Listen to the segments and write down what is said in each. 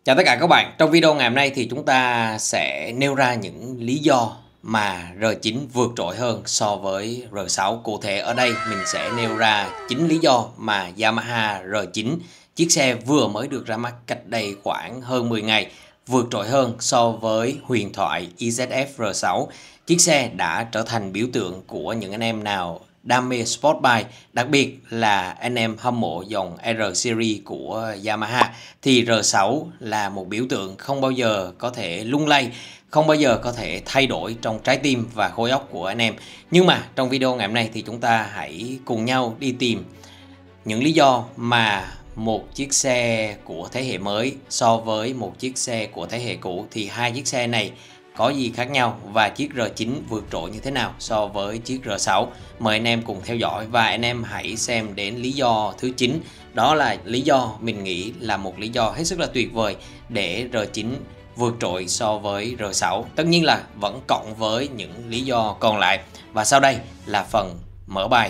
Chào tất cả các bạn, trong video ngày hôm nay thì chúng ta sẽ nêu ra những lý do mà R9 vượt trội hơn so với R6. Cụ thể ở đây mình sẽ nêu ra 9 lý do mà Yamaha R9, chiếc xe vừa mới được ra mắt cách đây khoảng hơn 10 ngày, vượt trội hơn so với huyền thoại IZF R6. Chiếc xe đã trở thành biểu tượng của những anh em nào đam mê sport bike, đặc biệt là anh em hâm mộ dòng R Series của Yamaha thì R6 là một biểu tượng không bao giờ có thể lung lay, không bao giờ có thể thay đổi trong trái tim và khối óc của anh em. Nhưng mà trong video ngày hôm nay thì chúng ta hãy cùng nhau đi tìm những lý do mà một chiếc xe của thế hệ mới so với một chiếc xe của thế hệ cũ thì hai chiếc xe này có gì khác nhau và chiếc R9 vượt trội như thế nào so với chiếc R6. Mời anh em cùng theo dõi và anh em hãy xem đến lý do thứ 9. Đó là lý do mình nghĩ là một lý do hết sức là tuyệt vời để R9 vượt trội so với R6. Tất nhiên là vẫn cộng với những lý do còn lại. Và sau đây là phần mở bài.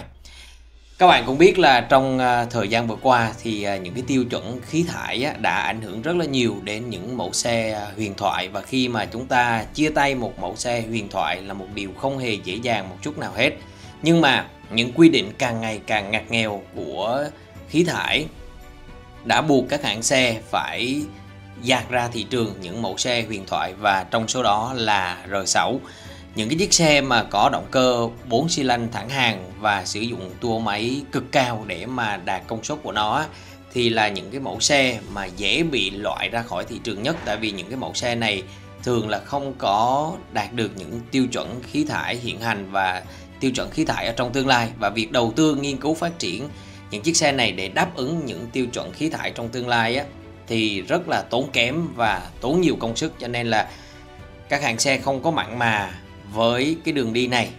Các bạn cũng biết là trong thời gian vừa qua thì những cái tiêu chuẩn khí thải đã ảnh hưởng rất là nhiều đến những mẫu xe huyền thoại, và khi mà chúng ta chia tay một mẫu xe huyền thoại là một điều không hề dễ dàng một chút nào hết. Nhưng mà những quy định càng ngày càng ngặt nghèo của khí thải đã buộc các hãng xe phải dạt ra thị trường những mẫu xe huyền thoại, và trong số đó là R6. Những cái chiếc xe mà có động cơ 4 xi lanh thẳng hàng và sử dụng tua máy cực cao để mà đạt công suất của nó thì là những cái mẫu xe mà dễ bị loại ra khỏi thị trường nhất, tại vì những cái mẫu xe này thường là không có đạt được những tiêu chuẩn khí thải hiện hành và tiêu chuẩn khí thải ở trong tương lai, và việc đầu tư nghiên cứu phát triển những chiếc xe này để đáp ứng những tiêu chuẩn khí thải trong tương lai thì rất là tốn kém và tốn nhiều công sức, cho nên là các hãng xe không có mặn mà với cái đường đi này.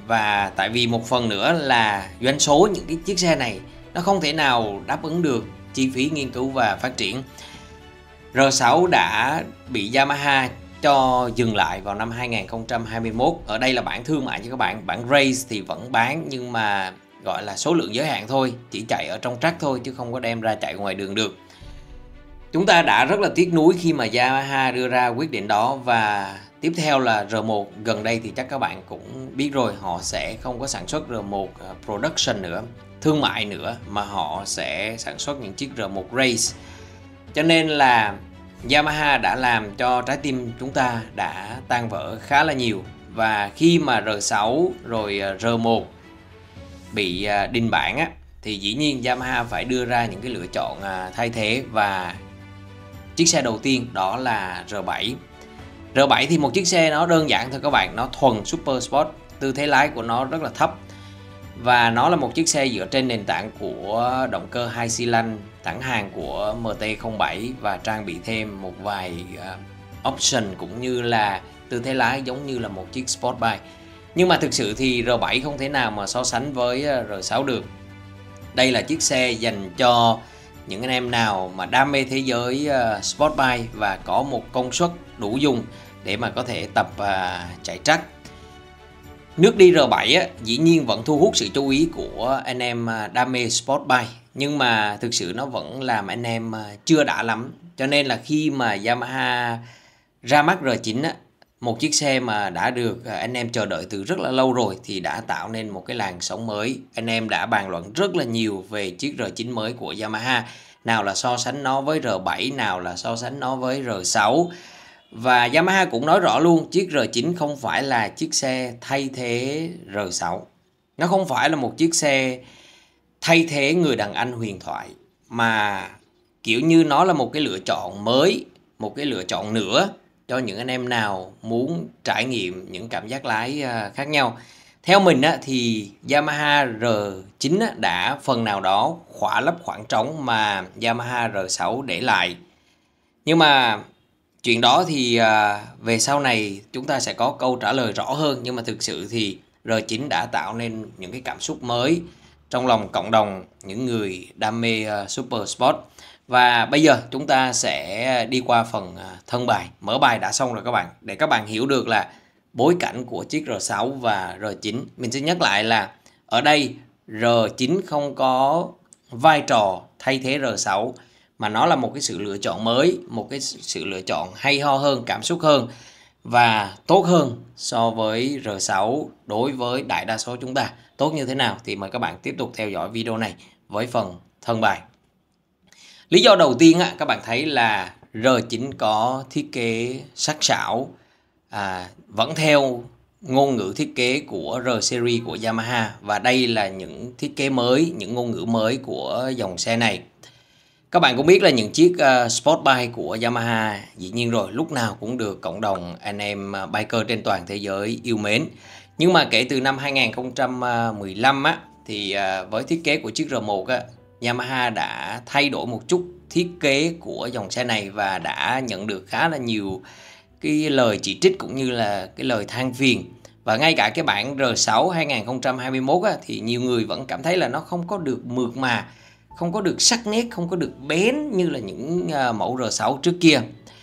Và tại vì một phần nữa là doanh số những cái chiếc xe này nó không thể nào đáp ứng được chi phí nghiên cứu và phát triển. R6 đã bị Yamaha cho dừng lại vào năm 2021. Ở đây là bản thương mại cho các bạn, bản race thì vẫn bán nhưng mà gọi là số lượng giới hạn thôi, chỉ chạy ở trong track thôi chứ không có đem ra chạy ngoài đường được. Chúng ta đã rất là tiếc nuối khi mà Yamaha đưa ra quyết định đó, và tiếp theo là R1. Gần đây thì chắc các bạn cũng biết rồi, họ sẽ không có sản xuất R1 production nữa, thương mại nữa, mà họ sẽ sản xuất những chiếc R1 race. Cho nên là Yamaha đã làm cho trái tim chúng ta đã tan vỡ khá là nhiều. Và khi mà R6 rồi R1 bị đình bản thì dĩ nhiên Yamaha phải đưa ra những cái lựa chọn thay thế, và chiếc xe đầu tiên đó là R7. R7 thì một chiếc xe nó đơn giản thôi các bạn, nó thuần super sport, tư thế lái của nó rất là thấp, và nó là một chiếc xe dựa trên nền tảng của động cơ 2 xi lanh thẳng hàng của MT-07 và trang bị thêm một vài option cũng như là tư thế lái giống như là một chiếc sport bike. Nhưng mà thực sự thì R7 không thể nào mà so sánh với R6 được. Đây là chiếc xe dành cho những anh em nào mà đam mê thế giới sport bike và có một công suất đủ dùng để mà có thể tập chạy track. Nước đi R7 dĩ nhiên vẫn thu hút sự chú ý của anh em đam mê sport bike, nhưng mà thực sự nó vẫn làm anh em chưa đã lắm. Cho nên là khi mà Yamaha ra mắt R9 một chiếc xe mà đã được anh em chờ đợi từ rất là lâu rồi, thì đã tạo nên một cái làn sóng mới. Anh em đã bàn luận rất là nhiều về chiếc R9 mới của Yamaha, nào là so sánh nó với R7, nào là so sánh nó với R6. Và Yamaha cũng nói rõ luôn, chiếc R9 không phải là chiếc xe thay thế R6. Nó không phải là một chiếc xe thay thế người đàn anh huyền thoại, mà kiểu như nó là một cái lựa chọn mới, một cái lựa chọn nữa cho những anh em nào muốn trải nghiệm những cảm giác lái khác nhau. Theo mình thì Yamaha R9 đã phần nào đó khỏa lấp khoảng trống mà Yamaha R6 để lại. Nhưng mà chuyện đó thì về sau này chúng ta sẽ có câu trả lời rõ hơn. Nhưng mà thực sự thì R9 đã tạo nên những cái cảm xúc mới trong lòng cộng đồng những người đam mê super sport. Và bây giờ chúng ta sẽ đi qua phần thân bài. Mở bài đã xong rồi các bạn, để các bạn hiểu được là bối cảnh của chiếc R6 và R9. Mình sẽ nhắc lại là ở đây R9 không có vai trò thay thế R6, mà nó là một cái sự lựa chọn mới, một cái sự lựa chọn hay ho hơn, cảm xúc hơn và tốt hơn so với R6 đối với đại đa số chúng ta. Tốt như thế nào thì mời các bạn tiếp tục theo dõi video này với phần thân bài. Lý do đầu tiên các bạn thấy là R9 có thiết kế sắc sảo, vẫn theo ngôn ngữ thiết kế của R-Series của Yamaha, và đây là những thiết kế mới, những ngôn ngữ mới của dòng xe này. Các bạn cũng biết là những chiếc Sport Bike của Yamaha dĩ nhiên rồi, lúc nào cũng được cộng đồng anh em biker trên toàn thế giới yêu mến. Nhưng mà kể từ năm 2015 thì với thiết kế của chiếc R1 Yamaha đã thay đổi một chút thiết kế của dòng xe này và đã nhận được khá là nhiều cái lời chỉ trích cũng như là cái lời than phiền. Và ngay cả cái bản R6 2021 thì nhiều người vẫn cảm thấy là nó không có được mượt mà, không có được sắc nét, không có được bén như là những mẫu R6 trước kia.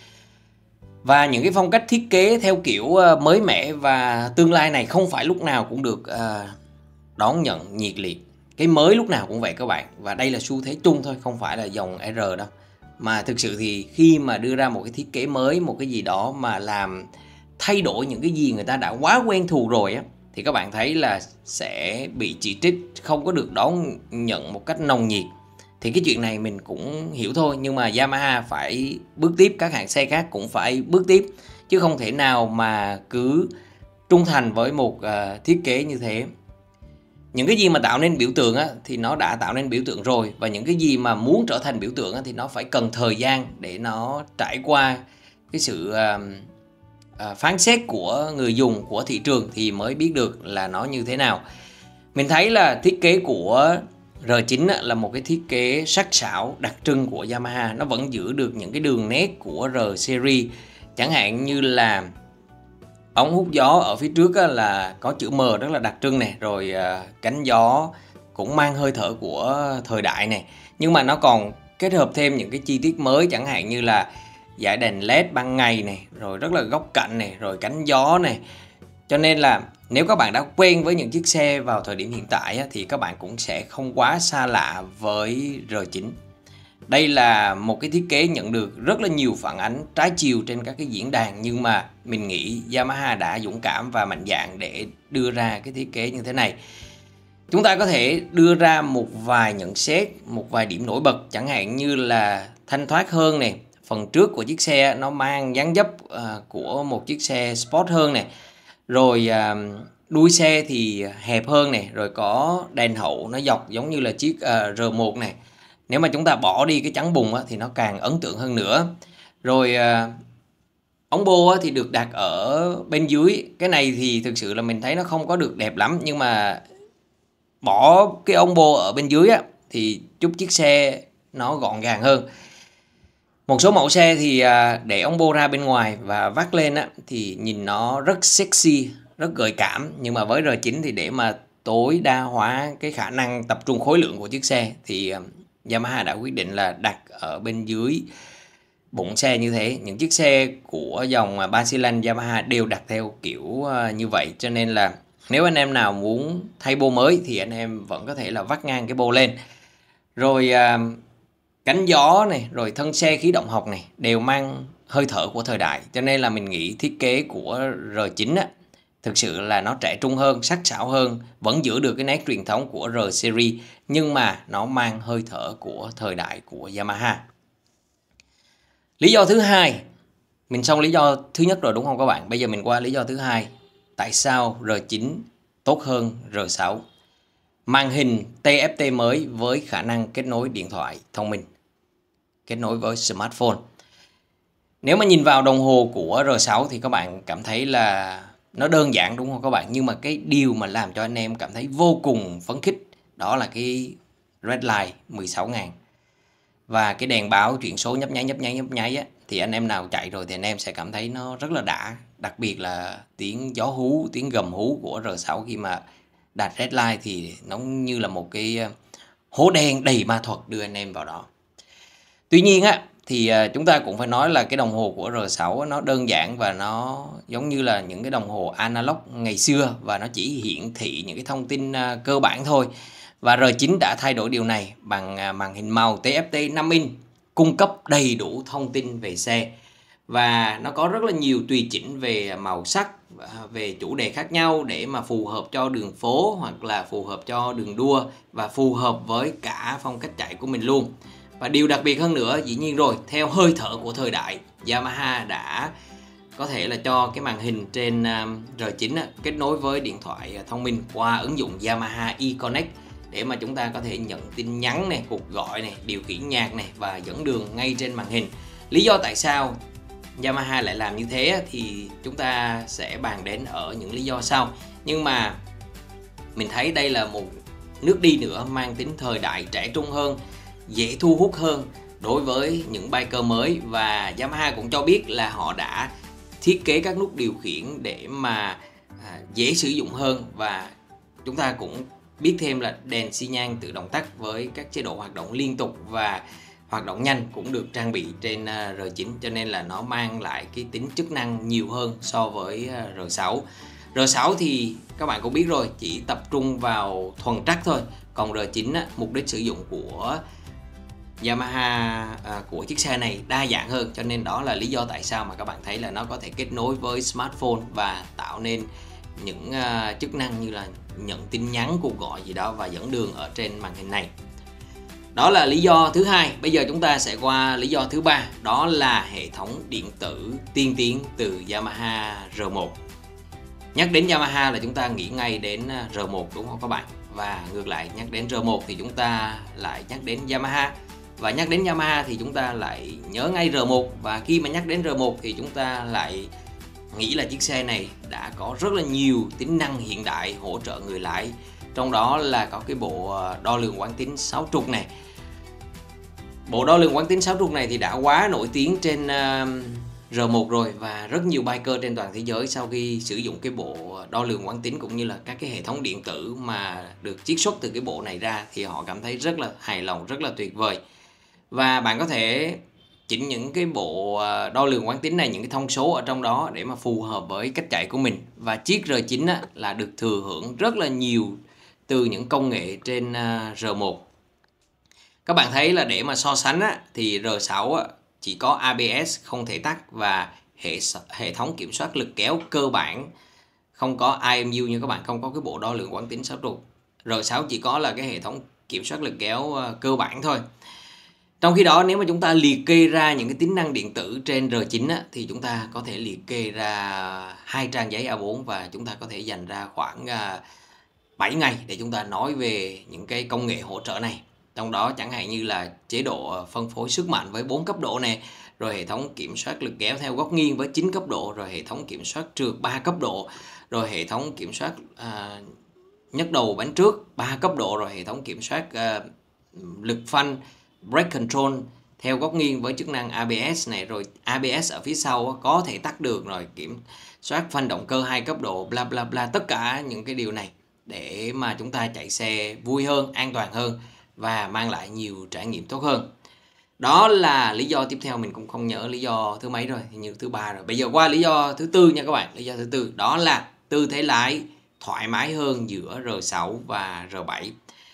Và những cái phong cách thiết kế theo kiểu mới mẻ và tương lai này không phải lúc nào cũng được đón nhận nhiệt liệt. Cái mới lúc nào cũng vậy các bạn. Và đây là xu thế chung thôi, không phải là dòng R đâu. Mà thực sự thì khi mà đưa ra một cái thiết kế mới, một cái gì đó mà làm thay đổi những cái gì người ta đã quá quen thuộc rồi thì các bạn thấy là sẽ bị chỉ trích, không có được đón nhận một cách nồng nhiệt. Thì cái chuyện này mình cũng hiểu thôi, nhưng mà Yamaha phải bước tiếp, các hãng xe khác cũng phải bước tiếp, chứ không thể nào mà cứ trung thành với một thiết kế như thế. Những cái gì mà tạo nên biểu tượng thì nó đã tạo nên biểu tượng rồi, và những cái gì mà muốn trở thành biểu tượng thì nó phải cần thời gian để nó trải qua cái sự phán xét của người dùng, của thị trường thì mới biết được là nó như thế nào. Mình thấy là thiết kế của R9 là một cái thiết kế sắc sảo đặc trưng của Yamaha. Nó vẫn giữ được những cái đường nét của R-Series, chẳng hạn như là ống hút gió ở phía trước là có chữ M rất là đặc trưng này, rồi cánh gió cũng mang hơi thở của thời đại này. Nhưng mà nó còn kết hợp thêm những cái chi tiết mới, chẳng hạn như là dải đèn LED ban ngày này, rồi rất là góc cạnh này, rồi cánh gió này. Cho nên là nếu các bạn đã quen với những chiếc xe vào thời điểm hiện tại thì các bạn cũng sẽ không quá xa lạ với R9. Đây là một cái thiết kế nhận được rất là nhiều phản ánh trái chiều trên các cái diễn đàn, nhưng mà mình nghĩ Yamaha đã dũng cảm và mạnh dạn để đưa ra cái thiết kế như thế này. Chúng ta có thể đưa ra một vài nhận xét, một vài điểm nổi bật, chẳng hạn như là thanh thoát hơn này, phần trước của chiếc xe nó mang dáng dấp của một chiếc xe sport hơn này, rồi đuôi xe thì hẹp hơn này, rồi có đèn hậu nó dọc giống như là chiếc R1 này. Nếu mà chúng ta bỏ đi cái chắn bùn thì nó càng ấn tượng hơn nữa. Rồi ống bô thì được đặt ở bên dưới. Cái này thì thực sự là mình thấy nó không có được đẹp lắm, nhưng mà bỏ cái ống bô ở bên dưới thì giúp chiếc xe nó gọn gàng hơn. Một số mẫu xe thì để ống bô ra bên ngoài và vắt lên thì nhìn nó rất sexy, rất gợi cảm. Nhưng mà với R9 thì để mà tối đa hóa cái khả năng tập trung khối lượng của chiếc xe thì Yamaha đã quyết định là đặt ở bên dưới bụng xe như thế. Những chiếc xe của dòng 3 xi lanh Yamaha đều đặt theo kiểu như vậy. Cho nên là nếu anh em nào muốn thay bô mới thì anh em vẫn có thể là vắt ngang cái bô lên. Rồi cánh gió này, rồi thân xe khí động học này đều mang hơi thở của thời đại. Cho nên là mình nghĩ thiết kế của R9 thực sự là nó trẻ trung hơn, sắc sảo hơn, vẫn giữ được cái nét truyền thống của R-Series, nhưng mà nó mang hơi thở của thời đại của Yamaha. Lý do thứ hai, mình xong lý do thứ nhất rồi đúng không các bạn? Bây giờ mình qua lý do thứ hai. Tại sao R9 tốt hơn R6? Màn hình TFT mới với khả năng kết nối điện thoại thông minh, kết nối với smartphone. Nếu mà nhìn vào đồng hồ của R6 thì các bạn cảm thấy là nó đơn giản đúng không các bạn? Nhưng mà cái điều mà làm cho anh em cảm thấy vô cùng phấn khích đó là cái red light 16.000 và cái đèn báo chuyển số nhấp nháy thì anh em nào chạy rồi thì anh em sẽ cảm thấy nó rất là đã. Đặc biệt là tiếng gió hú, tiếng gầm hú của R6 khi mà đặt red light thì nó như là một cái hố đen đầy ma thuật đưa anh em vào đó. Tuy nhiên thì chúng ta cũng phải nói là cái đồng hồ của R6 nó đơn giản và nó giống như là những cái đồng hồ analog ngày xưa, và nó chỉ hiển thị những cái thông tin cơ bản thôi. Và R9 đã thay đổi điều này bằng màn hình màu TFT 5 inch cung cấp đầy đủ thông tin về xe. Và nó có rất là nhiều tùy chỉnh về màu sắc, về chủ đề khác nhau để mà phù hợp cho đường phố hoặc là phù hợp cho đường đua và phù hợp với cả phong cách chạy của mình luôn. Và điều đặc biệt hơn nữa, dĩ nhiên rồi, theo hơi thở của thời đại, Yamaha đã có thể là cho cái màn hình trên R9 kết nối với điện thoại thông minh qua ứng dụng Yamaha eConnect để mà chúng ta có thể nhận tin nhắn này, cuộc gọi này, điều khiển nhạc này và dẫn đường ngay trên màn hình. Lý do tại sao Yamaha lại làm như thế thì chúng ta sẽ bàn đến ở những lý do sau. Nhưng mà mình thấy đây là một nước đi nữa mang tính thời đại, trẻ trung hơn, dễ thu hút hơn đối với những biker mới. Và Yamaha cũng cho biết là họ đã thiết kế các nút điều khiển để mà dễ sử dụng hơn. Và chúng ta cũng biết thêm là đèn xi nhan tự động tắt với các chế độ hoạt động liên tục và hoạt động nhanh cũng được trang bị trên R9, cho nên là nó mang lại cái tính chức năng nhiều hơn so với R6. R6 thì các bạn cũng biết rồi, chỉ tập trung vào thuần trắc thôi. Còn R9 mục đích sử dụng của Yamaha của chiếc xe này đa dạng hơn, cho nên đó là lý do tại sao mà các bạn thấy là nó có thể kết nối với smartphone và tạo nên những chức năng như là nhận tin nhắn, cuộc gọi gì đó và dẫn đường ở trên màn hình này. Đó là lý do thứ hai. Bây giờ chúng ta sẽ qua lý do thứ ba, đó là hệ thống điện tử tiên tiến từ Yamaha R1. Nhắc đến Yamaha là chúng ta nghĩ ngay đến R1 đúng không các bạn? Và ngược lại, nhắc đến R1 thì chúng ta lại nhắc đến Yamaha. Và nhắc đến Yamaha thì chúng ta lại nhớ ngay R1. Và khi mà nhắc đến R1 thì chúng ta lại nghĩ là chiếc xe này đã có rất là nhiều tính năng hiện đại hỗ trợ người lái. Trong đó là có cái bộ đo lường quán tính 6 trục này. Bộ đo lường quán tính 6 trục này thì đã quá nổi tiếng trên R1 rồi, và rất nhiều biker trên toàn thế giới sau khi sử dụng cái bộ đo lường quán tính cũng như là các cái hệ thống điện tử mà được chiết xuất từ cái bộ này ra thì họ cảm thấy rất là hài lòng, rất là tuyệt vời. Và bạn có thể chỉnh những cái bộ đo lường quán tính này, những cái thông số ở trong đó để mà phù hợp với cách chạy của mình. Và chiếc R9 là được thừa hưởng rất là nhiều từ những công nghệ trên R1. Các bạn thấy là để mà so sánh thì R6 chỉ có ABS không thể tắt và hệ thống kiểm soát lực kéo cơ bản, không có IMU như các bạn, không có cái bộ đo lường quán tính 6 trục. R6 chỉ có là cái hệ thống kiểm soát lực kéo cơ bản thôi. Trong khi đó, nếu mà chúng ta liệt kê ra những cái tính năng điện tử trên R9 thì chúng ta có thể liệt kê ra 2 trang giấy A4 và chúng ta có thể dành ra khoảng 7 ngày để chúng ta nói về những cái công nghệ hỗ trợ này. Trong đó chẳng hạn như là chế độ phân phối sức mạnh với 4 cấp độ này, rồi hệ thống kiểm soát lực kéo theo góc nghiêng với 9 cấp độ, rồi hệ thống kiểm soát trượt 3 cấp độ, rồi hệ thống kiểm soát nhấc đầu bánh trước 3 cấp độ, rồi hệ thống kiểm soát lực phanh brake control theo góc nghiêng với chức năng ABS này, rồi ABS ở phía sau có thể tắt được, rồi kiểm soát phanh động cơ 2 cấp độ, bla bla bla. Tất cả những cái điều này để mà chúng ta chạy xe vui hơn, an toàn hơn và mang lại nhiều trải nghiệm tốt hơn. Đó là lý do tiếp theo, mình cũng không nhớ lý do thứ mấy rồi, như thứ ba rồi. Bây giờ qua lý do thứ tư nha các bạn. Lý do thứ tư đó là tư thế lái thoải mái hơn giữa R6 và R7.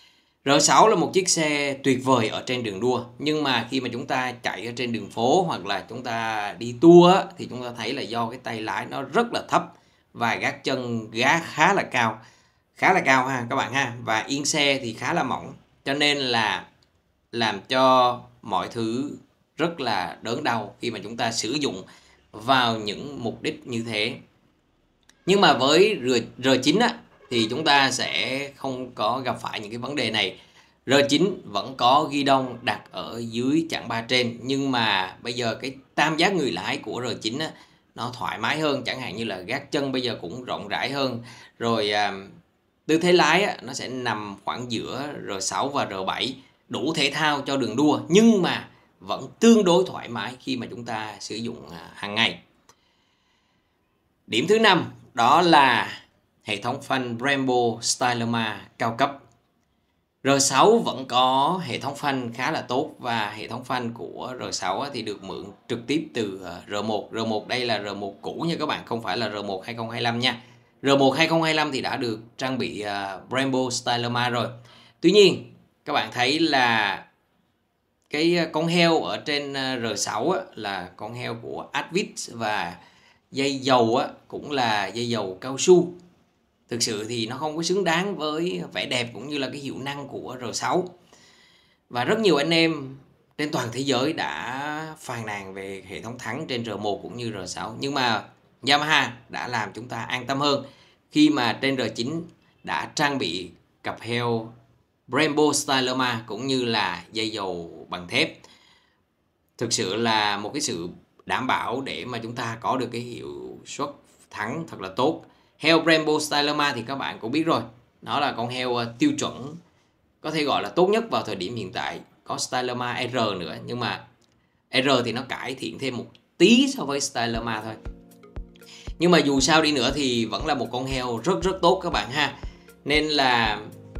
R6 là một chiếc xe tuyệt vời ở trên đường đua, nhưng mà khi mà chúng ta chạy ở trên đường phố hoặc là chúng ta đi tour thì chúng ta thấy là do cái tay lái nó rất là thấp và gác chân khá là cao ha các bạn ha, và yên xe thì khá là mỏng, cho nên là làm cho mọi thứ rất là đớn đau khi mà chúng ta sử dụng vào những mục đích như thế. Nhưng mà với R9 thì chúng ta sẽ không có gặp phải những cái vấn đề này. R9 vẫn có ghi đông đặt ở dưới chặng ba trên, nhưng mà bây giờ cái tam giác người lái của R9 nó thoải mái hơn, chẳng hạn như là gác chân bây giờ cũng rộng rãi hơn, rồi tư thế lái nó sẽ nằm khoảng giữa R6 và R7, đủ thể thao cho đường đua nhưng mà vẫn tương đối thoải mái khi mà chúng ta sử dụng hàng ngày. Điểm thứ 5 đó là hệ thống phanh Brembo Stylema cao cấp. R6 vẫn có hệ thống phanh khá là tốt và hệ thống phanh của R6 thì được mượn trực tiếp từ R1. R1 đây là R1 cũ nha các bạn, không phải là R1 2025 nha. R1 2025 thì đã được trang bị Brembo Stylema rồi. Tuy nhiên các bạn thấy là cái con heo ở trên R6 á, là con heo của Advix và dây dầu á, cũng là dây dầu cao su. Thực sự thì nó không có xứng đáng với vẻ đẹp cũng như là cái hiệu năng của R6. Và rất nhiều anh em trên toàn thế giới đã phàn nàn về hệ thống thắng trên R1 cũng như R6. Nhưng mà Yamaha đã làm chúng ta an tâm hơn khi mà trên R9 đã trang bị cặp heo Brembo Stylerma cũng như là dây dầu bằng thép. Thực sự là một cái sự đảm bảo để mà chúng ta có được cái hiệu suất thắng thật là tốt. Heo Brembo Stylerma thì các bạn cũng biết rồi, nó là con heo tiêu chuẩn, có thể gọi là tốt nhất vào thời điểm hiện tại. Có Stylerma R nữa, nhưng mà R thì nó cải thiện thêm một tí so với Stylerma thôi. Nhưng mà dù sao đi nữa thì vẫn là một con heo rất tốt các bạn ha. Nên là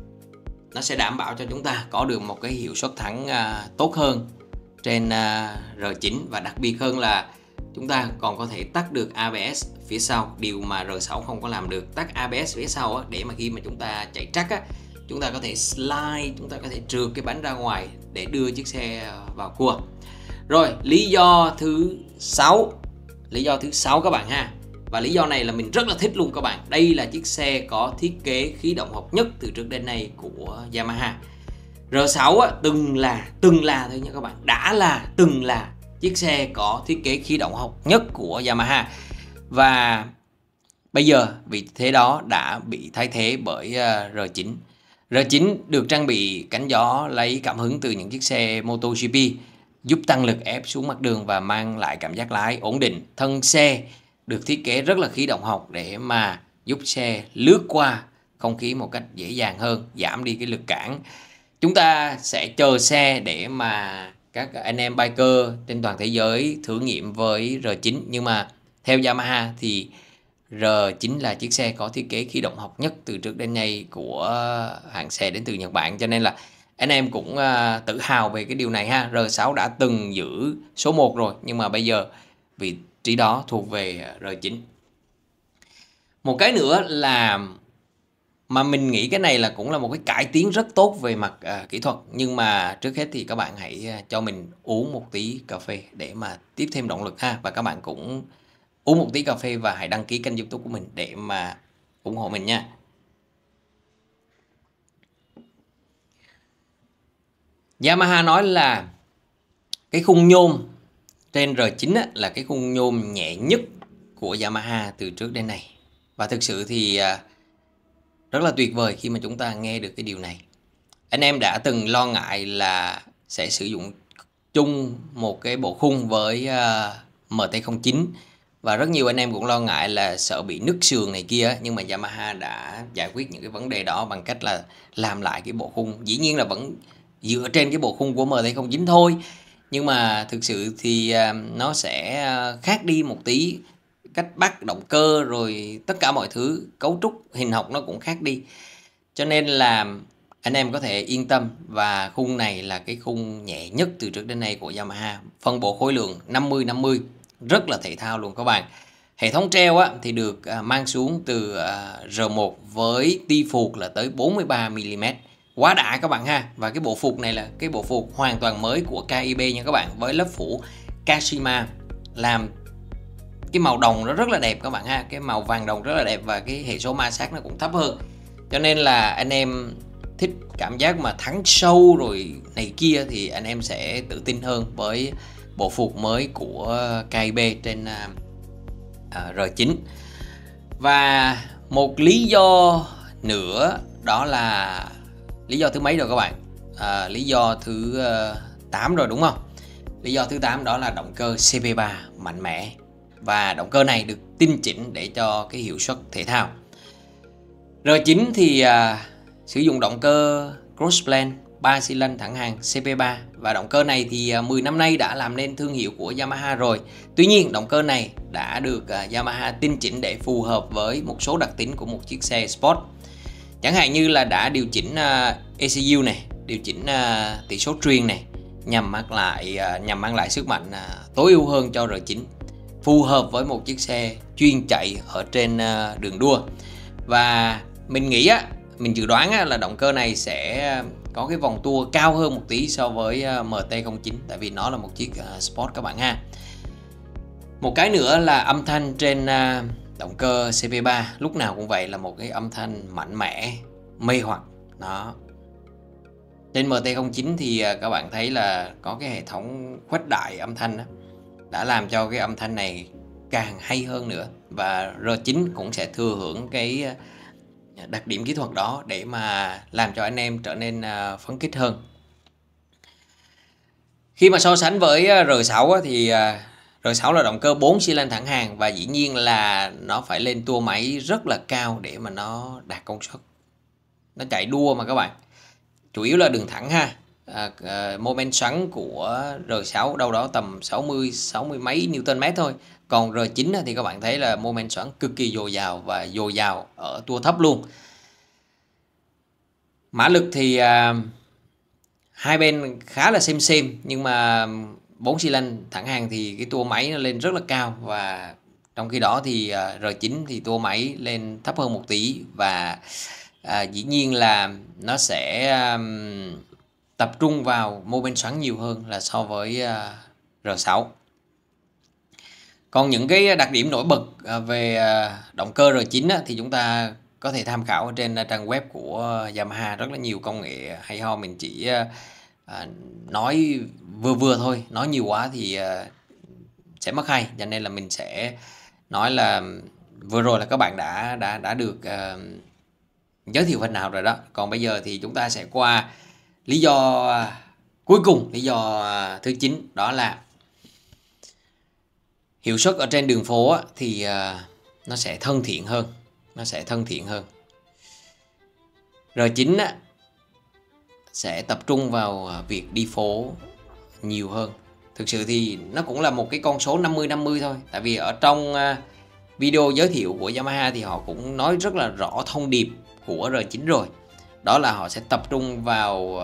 nó sẽ đảm bảo cho chúng ta có được một cái hiệu suất thắng tốt hơn trên R9. Và đặc biệt hơn là chúng ta còn có thể tắt được ABS phía sau, điều mà R6 không có làm được. Tắt ABS phía sau á, để mà khi mà chúng ta chạy trắc á, chúng ta có thể slide, chúng ta có thể trượt cái bánh ra ngoài để đưa chiếc xe vào cua. Rồi, lý do thứ 6 các bạn ha. Và lý do này là mình rất là thích luôn các bạn. Đây là chiếc xe có thiết kế khí động học nhất từ trước đến nay của Yamaha. R6 á, từng là thôi nha các bạn, từng là chiếc xe có thiết kế khí động học nhất của Yamaha. Và bây giờ vị thế đó đã bị thay thế bởi R9. R9 được trang bị cánh gió lấy cảm hứng từ những chiếc xe MotoGP, giúp tăng lực ép xuống mặt đường và mang lại cảm giác lái ổn định. Thân xe được thiết kế rất là khí động học để mà giúp xe lướt qua không khí một cách dễ dàng hơn, giảm đi cái lực cản. Chúng ta sẽ chờ xe để mà các anh em biker trên toàn thế giới thử nghiệm với R9. Nhưng mà theo Yamaha thì R9 là chiếc xe có thiết kế khí động học nhất từ trước đến nay của hãng xe đến từ Nhật Bản. Cho nên là anh em cũng tự hào về cái điều này ha. R6 đã từng giữ số 1 rồi, nhưng mà bây giờ vị trí đó thuộc về R9. Một cái nữa là mà mình nghĩ cái này là cũng là một cái cải tiến rất tốt về mặt kỹ thuật. Nhưng mà trước hết thì các bạn hãy cho mình uống một tí cà phê để mà tiếp thêm động lực ha. Và các bạn cũng uống một tí cà phê và hãy đăng ký kênh YouTube của mình để mà ủng hộ mình nha. Yamaha nói là cái khung nhôm trên R9 á, là cái khung nhôm nhẹ nhất của Yamaha từ trước đến nay. Và thực sự thì rất là tuyệt vời khi mà chúng ta nghe được cái điều này. Anh em đã từng lo ngại là sẽ sử dụng chung một cái bộ khung với MT-09. Và rất nhiều anh em cũng lo ngại là sợ bị nứt sườn này kia. Nhưng mà Yamaha đã giải quyết những cái vấn đề đó bằng cách là làm lại cái bộ khung. Dĩ nhiên là vẫn dựa trên cái bộ khung của MT-09 thôi. Nhưng mà thực sự thì nó sẽ khác đi một tí. Cách bắt, động cơ, rồi tất cả mọi thứ, cấu trúc, hình học nó cũng khác đi. Cho nên là anh em có thể yên tâm. Và khung này là cái khung nhẹ nhất từ trước đến nay của Yamaha. Phân bổ khối lượng 50-50, rất là thể thao luôn các bạn. Hệ thống treo á, thì được mang xuống từ R1 với ti phục là tới 43mm. Quá đã các bạn ha. Và cái bộ phục này là cái bộ phục hoàn toàn mới của KIB nha các bạn, với lớp phủ Kashima, làm cái màu đồng nó rất là đẹp các bạn ha. Cái màu vàng đồng rất là đẹp và cái hệ số ma sát nó cũng thấp hơn. Cho nên là anh em thích cảm giác mà thắng sâu rồi này kia thì anh em sẽ tự tin hơn với bộ phục mới của KIB trên R9. Và một lý do nữa, đó là lý do thứ mấy rồi các bạn? Lý do thứ 8 rồi đúng không? Lý do thứ 8 đó là động cơ CP3 mạnh mẽ. Và động cơ này được tinh chỉnh để cho cái hiệu suất thể thao. R9 thì sử dụng động cơ Crossplan 3 xi lanh thẳng hàng CP3. Và động cơ này thì 10 năm nay đã làm nên thương hiệu của Yamaha rồi. Tuy nhiên động cơ này đã được Yamaha tinh chỉnh để phù hợp với một số đặc tính của một chiếc xe Sport. Chẳng hạn như là đã điều chỉnh ECU này, điều chỉnh tỷ số truyền này, nhằm mang lại sức mạnh tối ưu hơn cho R9, phù hợp với một chiếc xe chuyên chạy ở trên đường đua. Và mình nghĩ mình dự đoán là động cơ này sẽ có cái vòng tua cao hơn một tí so với MT-09, tại vì nó là một chiếc Sport các bạn ha. Một cái nữa là âm thanh trên động cơ CP3 lúc nào cũng vậy, là một cái âm thanh mạnh mẽ, mê hoặc. Đó. Trên MT-09 thì các bạn thấy là có cái hệ thống khuếch đại âm thanh đó, đã làm cho cái âm thanh này càng hay hơn nữa. Và R9 cũng sẽ thừa hưởng cái đặc điểm kỹ thuật đó để mà làm cho anh em trở nên phấn khích hơn. Khi mà so sánh với R6 thì R6 là động cơ 4 xi lanh thẳng hàng, và dĩ nhiên là nó phải lên tua máy rất là cao để mà nó đạt công suất. Nó chạy đua mà các bạn, chủ yếu là đường thẳng ha. Mô men xoắn của R6 đâu đó tầm 60 mấy Newton mét thôi. Còn R9 thì các bạn thấy là mô men xoắn cực kỳ dồi dào, và dồi dào ở tua thấp luôn. Mã lực thì hai bên khá là xem, nhưng mà 4 xi lanh thẳng hàng thì cái tua máy nó lên rất là cao, và trong khi đó thì R9 thì tua máy lên thấp hơn một tí, và dĩ nhiên là nó sẽ tập trung vào mô men xoắn nhiều hơn là so với R6. Còn những cái đặc điểm nổi bật về động cơ R9 thì chúng ta có thể tham khảo ở trên trang web của Yamaha, rất là nhiều công nghệ hay ho. Mình chỉ nói vừa thôi, nói nhiều quá thì sẽ mất hay, cho nên là mình sẽ nói là vừa rồi là các bạn đã được giới thiệu phần nào rồi đó. Còn bây giờ thì chúng ta sẽ qua lý do cuối cùng, lý do thứ 9, đó là hiệu suất ở trên đường phố thì nó sẽ thân thiện hơn. R9 sẽ tập trung vào việc đi phố nhiều hơn. Thực sự thì nó cũng là một cái con số 50-50 thôi. Tại vì ở trong video giới thiệu của Yamaha thì họ cũng nói rất là rõ thông điệp của R9 rồi. Đó là họ sẽ tập trung vào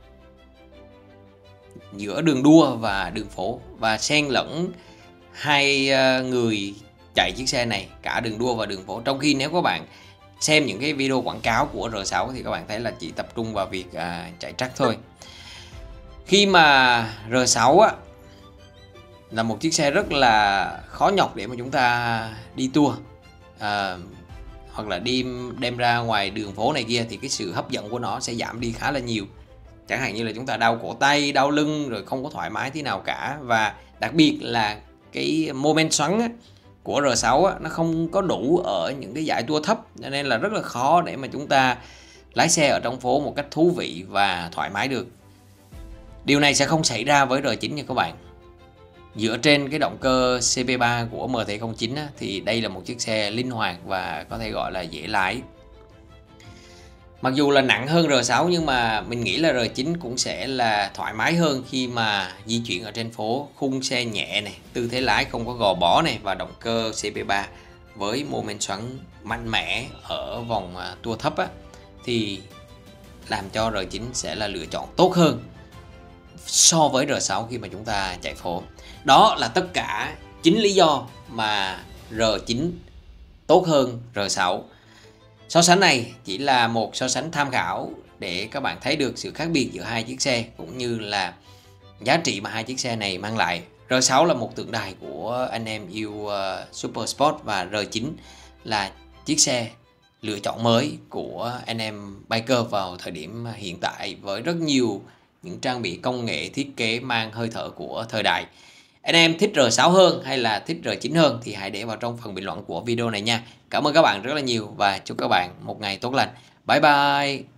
giữa đường đua và đường phố, và xen lẫn hai người chạy chiếc xe này, cả đường đua và đường phố. Trong khi nếu các bạn xem những cái video quảng cáo của R6 thì các bạn thấy là chỉ tập trung vào việc chạy track thôi. Khi mà R6 là một chiếc xe rất là khó nhọc để mà chúng ta đi tour, hoặc là đem ra ngoài đường phố này kia, thì cái sự hấp dẫn của nó sẽ giảm đi khá là nhiều. Chẳng hạn như là chúng ta đau cổ tay, đau lưng, rồi không có thoải mái thế nào cả. Và đặc biệt là cái mô men xoắn của R6 nó không có đủ ở những cái giải tua thấp, cho nên là rất là khó để mà chúng ta lái xe ở trong phố một cách thú vị và thoải mái được. Điều này sẽ không xảy ra với R9 nha các bạn. Dựa trên cái động cơ CP3 của MT-09 thì đây là một chiếc xe linh hoạt và có thể gọi là dễ lái. Mặc dù là nặng hơn R6 nhưng mà mình nghĩ là R9 cũng sẽ là thoải mái hơn khi mà di chuyển ở trên phố. Khung xe nhẹ này, tư thế lái không có gò bó này, và động cơ CP3 với mô men xoắn mạnh mẽ ở vòng tua thấp thì làm cho R9 sẽ là lựa chọn tốt hơn so với R6 khi mà chúng ta chạy phố. Đó là tất cả 9 lý do mà R9 tốt hơn R6. So sánh này chỉ là một so sánh tham khảo để các bạn thấy được sự khác biệt giữa hai chiếc xe, cũng như là giá trị mà hai chiếc xe này mang lại. R6 là một tượng đài của anh em yêu Super Sport, và R9 là chiếc xe lựa chọn mới của anh em biker vào thời điểm hiện tại, với rất nhiều những trang bị công nghệ thiết kế mang hơi thở của thời đại. Anh em thích R6 hơn hay là thích R9 hơn thì hãy để vào trong phần bình luận của video này nha. Cảm ơn các bạn rất là nhiều và chúc các bạn một ngày tốt lành. Bye bye.